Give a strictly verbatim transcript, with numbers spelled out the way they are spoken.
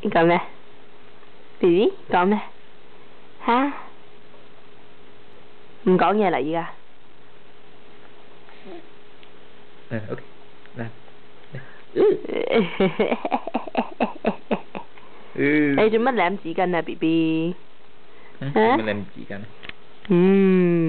你講咩 ？B B 講咩？吓？唔講嘢啦，而家。 誒 ，OK，嚟。 你做乜舐紙巾啊 ，B B？ 嗯，做乜舐紙巾？ 嗯。